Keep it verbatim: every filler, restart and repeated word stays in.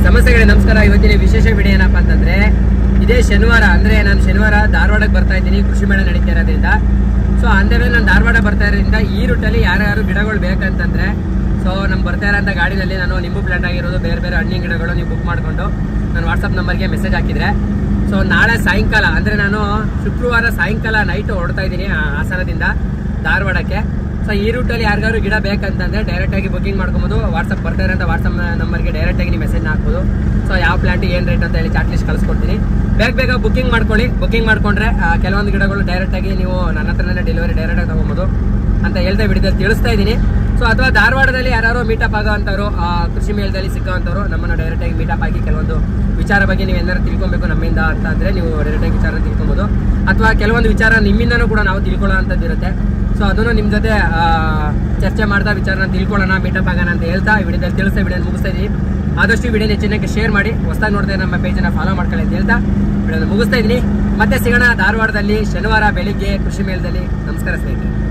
ಸಮಸ್ಯೆಗಳೇ ನಮಸ್ಕಾರ. ಇವತ್ತಿನ ವಿಶೇಷ ವಿಡಿಯೋ ಏನಪ್ಪಾ ಅಂತಂದ್ರೆ, ಇದೇ ಶನಿವಾರ ಅಂದ್ರೆ ನಾನು ಶನಿವಾರ ಧಾರವಾಡಕ್ಕೆ ಬರ್ತಾ ಇದ್ದೀನಿ. ಕೃಷಿ ಮೇಳ ನಡೀತಾ ಇರೋದ್ರಿಂದ ಸೊ ಅಂದೇಲೆ ನಾನು ಧಾರವಾಡ ಬರ್ತಾ ಇರೋದ್ರಿಂದ ಈ ರೂಟಲ್ಲಿ ಯಾರ್ಯಾರು ಗಿಡಗಳು ಬೇಕಂತಂದ್ರೆ ಸೊ ನಮ್ಗೆ ಬರ್ತಾ ಇರೋಂಥ ಗಾಡಿನಲ್ಲಿ ನಾನು ನಿಂಬು ಪ್ಲಾಂಟ್ ಆಗಿರೋದು ಬೇರೆ ಬೇರೆ ಹಣ್ಣಿನ ಗಿಡಗಳು ನೀವು ಬುಕ್ ಮಾಡಿಕೊಂಡು ನಾನು ವಾಟ್ಸಪ್ ನಂಬರ್ಗೆ ಮೆಸೇಜ್ ಹಾಕಿದ್ರೆ ಸೊ ನಾಳೆ ಸಾಯಂಕಾಲ ಅಂದರೆ ನಾನು ಶುಕ್ರವಾರ ಸಾಯಂಕಾಲ ನೈಟ್ ಹೊರಡ್ತಾ ಇದ್ದೀನಿ ಹಾಸನದಿಂದ ಧಾರವಾಡಕ್ಕೆ. ಸೊ ಈ ರೂಟಲ್ಲಿ ಯಾರಿಗಾದ್ರು ಗಿಡ ಬೇಕಂತಂದರೆ ಡೈರೆಕ್ಟಾಗಿ ಬುಕಿಂಗ್ ಮಾಡ್ಕೊಬೋದು. ವಾಟ್ಸಪ್ ಬರ್ತಾ ಇರೋಂಥ ವಾಟ್ಸಪ್ ನಂಬರ್ಗೆ ಡೈರೆಕ್ಟಾಗಿ ನೀವು ಮೆಸೇಜ್ ಹಾಕ್ಬೋದು. ಸೊ ಯಾವ ಪ್ಲಾಂಟ್ ಏನು ರೇಟ್ ಅಂತ ಹೇಳಿ ಚಾಟ್ ಲಿಸ್ಟ್ ಕಳಿಸ್ಕೊಡ್ತೀನಿ. ಬೇಗ ಬೇಗ ಬುಕಿಂಗ್ ಮಾಡ್ಕೊಳ್ಳಿ. ಬುಕಿಂಗ್ ಮಾಡಿಕೊಂಡ್ರೆ ಕೆಲವೊಂದು ಗಿಡಗಳು ಡೈರೆಕ್ಟಾಗಿ ನೀವು ನನ್ನ ಹತ್ರನೇ ಡೆಲಿವರಿ ಡೈರೆಕ್ಟಾಗಿ ತೊಗೊಬೋದು ಅಂತ ಹೇಳ್ತಾ ವಿಡಿಯೋದಲ್ಲಿ ತಿಳಿಸ್ತಾ ಇದ್ದೀನಿ. ಸೊ ಅಥವಾ ಧಾರವಾಡದಲ್ಲಿ ಯಾರು ಮೀಟಪ್ ಆಗೋ ಅಂಥವ್ರು, ಕೃಷಿ ಮೇಳದಲ್ಲಿ ಸಿಕ್ಕೋ ಅಂಥವ್ರು ನಮ್ಮನ್ನು ಡೈರೆಕ್ಟಾಗಿ ಮೀಟಪ್ ಆಗಿ ಕೆಲವೊಂದು ವಿಚಾರ ಬಗ್ಗೆ ನೀವು ಏನಾದ್ರು ತಿಳ್ಕೊಬೇಕು ನಮ್ಮಿಂದ ಅಂತ ಅಂದರೆ ನೀವು ಡೈರೆಕ್ಟಾಗಿ ವಿಚಾರ ತಿಳ್ಕೊಬೋದು. ಅಥವಾ ಕೆಲವೊಂದು ವಿಚಾರ ನಿಮ್ಮಿಂದನೂ ಕೂಡ ನಾವು ತಿಳ್ಕೊಳ್ಳೋ ಅಂಥದ್ದು ಇರುತ್ತೆ. ಸೊ ಅದನ್ನು ನಿಮ್ಮ ಜೊತೆ ಚರ್ಚೆ ಮಾಡ್ತಾ ವಿಚಾರನ ತಿಳ್ಕೊಳ್ಳೋಣ, ಮೀಟಪ್ ಆಗೋಣ ಅಂತ ಹೇಳ್ತಾ ಈ ವಿಡಿಯೋದಲ್ಲಿ ತಿಳಿಸ್ತಾ ವಿಡಿಯೋ ಮುಗಿಸ್ತಾ ಇದ್ದೀನಿ. ಆದಷ್ಟು ವಿಡಿಯೋ ಹೆಚ್ಚಿನಕ್ಕೆ ಶೇರ್ ಮಾಡಿ, ಹೊಸದಾಗಿ ನೋಡ್ತಾ ನಮ್ಮ ಪೇಜನ್ನು ಫಾಲೋ ಮಾಡ್ಕೊಳ್ಳಿ ಅಂತ ಹೇಳ್ತಾ ವಿಡಿಯೋನ ಮುಗಿಸ್ತಾ ಇದ್ದೀನಿ. ಮತ್ತೆ ಸಿಗೋಣ ಧಾರವಾಡದಲ್ಲಿ ಶನಿವಾರ ಬೆಳಿಗ್ಗೆ ಕೃಷಿ ಮೇಳದಲ್ಲಿ. ನಮಸ್ಕಾರ ಸ್ನೇಹಿತರೆ.